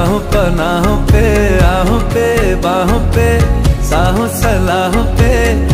राहों पनाहों पे, आहों पे बाहों पे, साहों सलाहों पे